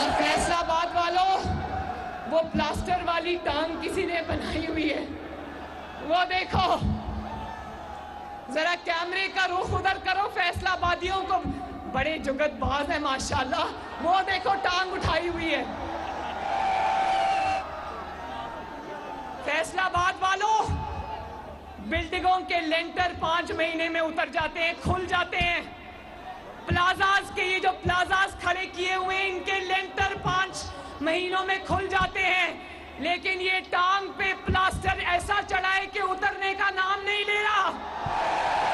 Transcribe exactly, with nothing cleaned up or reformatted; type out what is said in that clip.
फैसलाबाद वालों, वो प्लास्टर वाली टांग किसी ने बनाई हुई है, वो देखो जरा कैमरे का रुख उधर करो। फैसलाबादियों को बड़े जुगतबाज है माशाल्लाह, वो देखो टांग उठाई हुई है। फैसलाबाद वालों, बिल्डिंगों के लेंटर पांच महीने में उतर जाते हैं, खुल जाते हैं। प्लाजाज के ये जो प्लाजाज खड़े किए हुए हैं, इनके लेंटर पांच महीनों में खुल जाते हैं, लेकिन ये टांग पे प्लास्टर ऐसा चढ़ा है कि उतरने का नाम नहीं ले रहा।